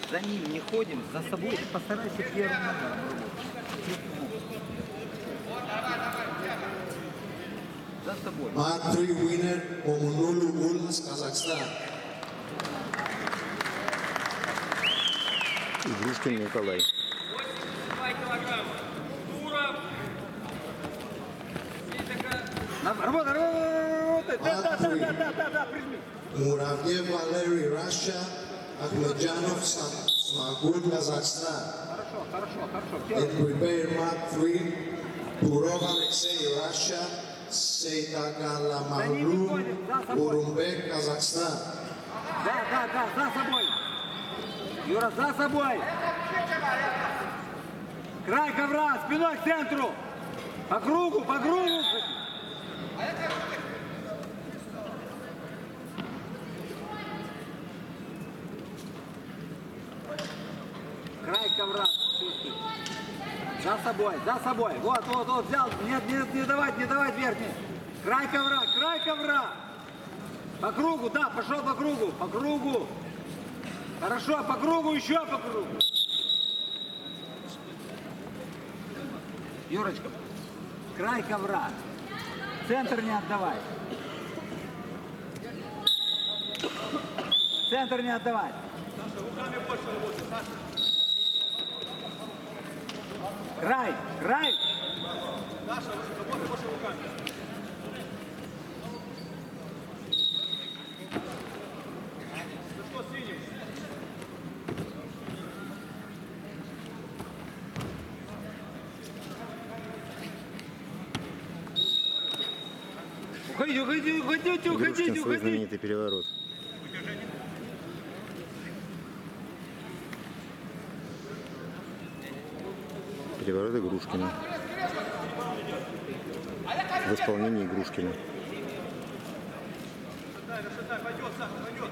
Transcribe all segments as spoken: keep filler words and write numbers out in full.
За ним не ходим, за собой постарайся первым номером. За собой. Mark three winner, Omunulu Ulas, Kazakhstan. Игрушкин Николай. восемьдесят два килограмма. Туров. Работа, работа, да, да, да, да, да, да, да, прижми. Muravyev Valery, Russia. Akhmedjanov Smagul, Kazakhstan. Хорошо, хорошо, хорошо. And prepare Mark three, Turov Alexei, Russia. Seitagalamaru, Urumbek, Kazakhstan. Да, да, да, за собой. Юра, за собой. Край ковра, спиной к центру. По кругу, по кругу. Край ковра. Чувствуй. За собой, за собой. Вот, вот, вот, взял. Нет, нет, не давать, не давать верхний. Край ковра, край ковра. По кругу, да, пошел по кругу, по кругу. Хорошо, по кругу, еще по кругу. Юрочка, край ковра. Центр не отдавай. Центр не отдавай. Край, край. Уходите, уходите, уходите, Игрушкин уходите, свой уходите. знаменитый переворот. Переворот Игрушкина. В исполнении Игрушкина. Пойдет, Саша, пойдет.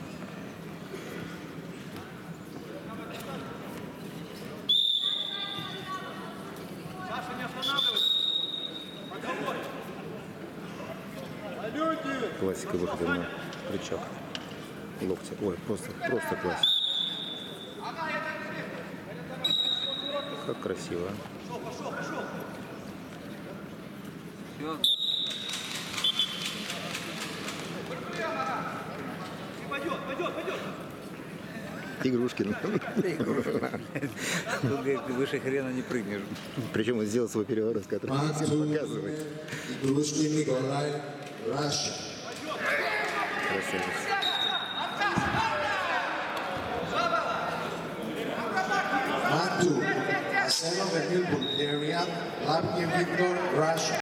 Саша, не останавливайся. Полете. Классика выхода на рычаг. Локти. Ой, просто, просто классика. Как красиво. Пошел, пошел, пошел. Пойдет, пойдет, пойдет. Игрушкин. Тут выше хрена не прыгнешь. Причем он сделал свой переворот, который Mark всем two показывает. winner, Igrushkin Nikolai, Russia. Красавец. Mark two, Asenov Emil, Bulgaria. Lapkin Victor, Russia.